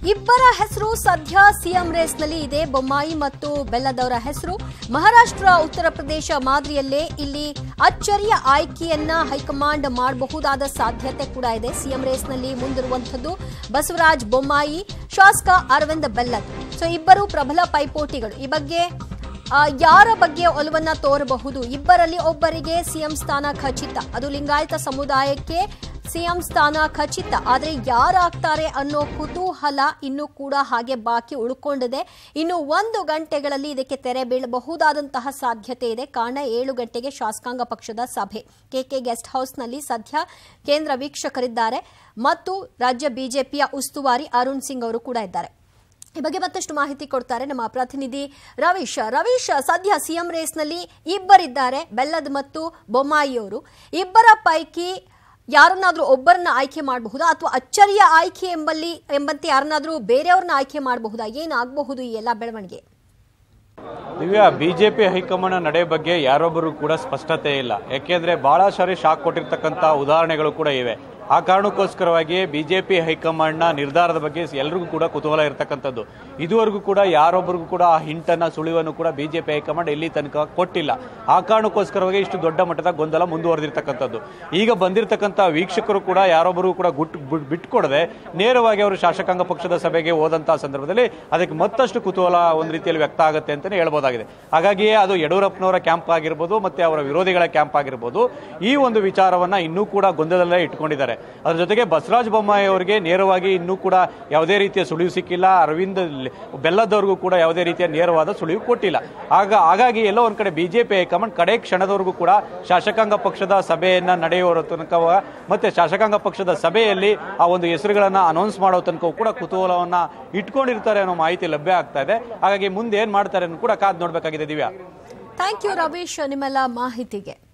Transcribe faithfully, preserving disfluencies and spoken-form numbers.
ಇಬ್ಬರ ಹೆಸರು ಸದ್ಯ ಸಿಎಂ ರೇಸ್ನಲ್ಲಿ ಇದೆ. ಬೊಮ್ಮಾಯಿ ಮತ್ತು ಬೆಲ್ಲದವರ ಹೆಸರು ಮಹಾರಾಷ್ಟ್ರ ಉತ್ತರ ಪ್ರದೇಶ ಮಾದರಿಯಲ್ಲೇ ಇಲ್ಲಿ ಅಚ್ಚರಿಯ ಆಯ್ಕೆಯನ್ನ ಹೈಕಮಾಂಡ್ ಮಾಡಬಹುದಾದ ಸಾಧ್ಯತೆ ಕೂಡ ಇದೆ. ಸಿಎಂ ರೇಸ್ನಲ್ಲಿ ಮುಂದಿರುವಂತದ್ದು ಬಸವರಾಜ ಬೊಮ್ಮಾಯಿ, ಶಾಸಕ ಅರವಿಂದ ಬೆಲ್ಲದ್. ಸೊ ಇಬ್ಬರು ಪ್ರಬಲ ಪೈಪೋಟಿಗಳು. ಈ ಬಗ್ಗೆ ಯಾರ ಬಗ್ಗೆ ಒಲವನ್ನ ತೋರಬಹುದು? ಇಬ್ಬರಲ್ಲಿ ಒಬ್ಬರಿಗೆ ಸಿಎಂ ಸ್ಥಾನ ಖಚಿತ, ಅದು ಲಿಂಗಾಯತ ಸಮುದಾಯಕ್ಕೆ ಸಿಎಂ ಸ್ಥಾನ ಖಚಿತ. ಆದರೆ ಯಾರಾಗ್ತಾರೆ ಅನ್ನೋ ಕುತೂಹಲ ಇನ್ನೂ ಕೂಡ ಹಾಗೆ ಬಾಕಿ ಉಳ್ಕೊಂಡಿದೆ. ಇನ್ನು ಒಂದು ಗಂಟೆಗಳಲ್ಲಿ ಇದಕ್ಕೆ ತೆರೆ ಬೀಳಬಹುದಾದಂತಹ ಸಾಧ್ಯತೆ ಇದೆ. ಕಾರಣ ಏಳು ಗಂಟೆಗೆ ಶಾಸಕಾಂಗ ಪಕ್ಷದ ಸಭೆ ಕೆಕೆ ಗೆಸ್ಟ್ ಹೌಸ್ನಲ್ಲಿ ಸದ್ಯ ಕೇಂದ್ರ ವೀಕ್ಷಕರಿದ್ದಾರೆ ಮತ್ತು ರಾಜ್ಯ ಬಿಜೆಪಿಯ ಉಸ್ತುವಾರಿ ಅರುಣ್ ಸಿಂಗ್ ಅವರು ಕೂಡ ಇದ್ದಾರೆ. ಈ ಬಗ್ಗೆ ಮತ್ತಷ್ಟು ಮಾಹಿತಿ ಕೊಡ್ತಾರೆ ನಮ್ಮ ಪ್ರತಿನಿಧಿ ರವೀಶ್. ರವೀಶ್, ಸದ್ಯ ಸಿಎಂ ರೇಸ್ನಲ್ಲಿ ಇಬ್ಬರಿದ್ದಾರೆ, ಬೆಲ್ಲದ್ ಮತ್ತು ಬೊಮ್ಮಾಯಿ ಅವರು. ಇಬ್ಬರ ಪೈಕಿ ಯಾರನ್ನಾದ್ರೂ ಒಬ್ಬರನ್ನ ಆಯ್ಕೆ ಮಾಡಬಹುದಾ ಅಥವಾ ಅಚ್ಚರಿಯ ಆಯ್ಕೆ ಎಂಬಲ್ಲಿ ಎಂಬಂತೆ ಯಾರನ್ನಾದ್ರೂ ಬೇರೆಯವ್ರನ್ನ ಆಯ್ಕೆ ಮಾಡಬಹುದಾ? ಏನಾಗಬಹುದು ಈ ಎಲ್ಲ ಬೆಳವಣಿಗೆ? ದಿವ್ಯಾ, ಬಿಜೆಪಿ ಹೈಕಮಾಂಡ್ ನಡೆ ಬಗ್ಗೆ ಯಾರೊಬ್ಬರು ಕೂಡ ಸ್ಪಷ್ಟತೆ ಇಲ್ಲ. ಯಾಕೆಂದ್ರೆ ಬಹಳ ಸಾರಿ ಶಾಕ್ ಕೊಟ್ಟಿರ್ತಕ್ಕಂಥ ಉದಾಹರಣೆಗಳು ಕೂಡ ಇವೆ. ಆ ಕಾರಣಕ್ಕೋಸ್ಕರವಾಗಿ ಬಿಜೆಪಿ ಹೈಕಮಾಂಡ್ನ ನಿರ್ಧಾರದ ಬಗ್ಗೆ ಎಲ್ಲರಿಗೂ ಕೂಡ ಕುತೂಹಲ ಇರತಕ್ಕಂಥದ್ದು. ಇದುವರೆಗೂ ಕೂಡ ಯಾರೊಬ್ಬರಿಗೂ ಕೂಡ ಆ ಹಿಂಟನ್ನ ಸುಳಿವನ್ನು ಕೂಡ ಬಿಜೆಪಿ ಹೈಕಮಾಂಡ್ ಎಲ್ಲಿ ತನಕ ಕೊಟ್ಟಿಲ್ಲ. ಆ ಕಾರಣಕ್ಕೋಸ್ಕರವಾಗಿ ಇಷ್ಟು ದೊಡ್ಡ ಮಟ್ಟದ ಗೊಂದಲ ಮುಂದುವರೆದಿರ್ತಕ್ಕಂಥದ್ದು. ಈಗ ಬಂದಿರತಕ್ಕಂಥ ವೀಕ್ಷಕರು ಕೂಡ ಯಾರೊಬ್ಬರು ಕೂಡ ಗುಟ್ಟು ಬಿಟ್ಕೊಡದೆ ನೇರವಾಗಿ ಅವರು ಶಾಸಕಾಂಗ ಪಕ್ಷದ ಸಭೆಗೆ ಹೋದಂತಹ ಸಂದರ್ಭದಲ್ಲಿ ಅದಕ್ಕೆ ಮತ್ತಷ್ಟು ಕುತೂಹಲ ಒಂದು ರೀತಿಯಲ್ಲಿ ವ್ಯಕ್ತ ಆಗುತ್ತೆ ಅಂತಾನೆ ಹೇಳ್ಬೋದಾಗಿದೆ. ಹಾಗಾಗಿಯೇ ಅದು ಯಡಿಯೂರಪ್ಪನವರ ಕ್ಯಾಂಪ್ ಆಗಿರ್ಬೋದು ಮತ್ತೆ ಅವರ ವಿರೋಧಿಗಳ ಕ್ಯಾಂಪ್ ಆಗಿರ್ಬೋದು, ಈ ಒಂದು ವಿಚಾರವನ್ನ ಇನ್ನೂ ಕೂಡ ಗೊಂದಲದಲ್ಲೇ ಇಟ್ಕೊಂಡಿದ್ದಾರೆ. ಅದರ ಜೊತೆಗೆ ಬಸವರಾಜ ಬೊಮ್ಮಾಯಿ ಅವರಿಗೆ ನೇರವಾಗಿ ಇನ್ನೂ ಕೂಡ ಯಾವುದೇ ರೀತಿಯ ಸುಳಿವು ಸಿಕ್ಕಿಲ್ಲ. ಅರವಿಂದ್ ಬೆಲ್ಲದವ್ರಿಗೂ ಕೂಡ ಯಾವುದೇ ರೀತಿಯ ನೇರವಾದ ಸುಳಿವು ಕೊಟ್ಟಿಲ್ಲ. ಆಗ ಹಾಗಾಗಿ ಎಲ್ಲೋ ಒಂದ್ ಕಡೆ ಬಿಜೆಪಿ ಹೈಕಮಾಂಡ್ ಕಡೆ ಕ್ಷಣದವರೆಗೂ ಕೂಡ ಶಾಸಕಾಂಗ ಪಕ್ಷದ ಸಭೆಯನ್ನ ನಡೆಯುವ ತನಕ ಮತ್ತೆ ಶಾಸಕಾಂಗ ಪಕ್ಷದ ಸಭೆಯಲ್ಲಿ ಆ ಒಂದು ಹೆಸರುಗಳನ್ನ ಅನೌನ್ಸ್ ಮಾಡೋ ತನಕ ಕೂಡ ಕುತೂಹಲವನ್ನ ಇಟ್ಕೊಂಡಿರ್ತಾರೆ ಅನ್ನೋ ಮಾಹಿತಿ ಲಭ್ಯ ಆಗ್ತಾ ಇದೆ. ಹಾಗಾಗಿ ಮುಂದೆ ಏನ್ ಮಾಡ್ತಾರೆ ಅನ್ನೋ ಕೂಡ ಕಾದ್ ನೋಡ್ಬೇಕಾಗಿದೆ. ದಿವ್ಯಾ, ಥ್ಯಾಂಕ್ ಯು ರವೀಶ್ ನಿಮ್ಮೆಲ್ಲ ಮಾಹಿತಿಗೆ.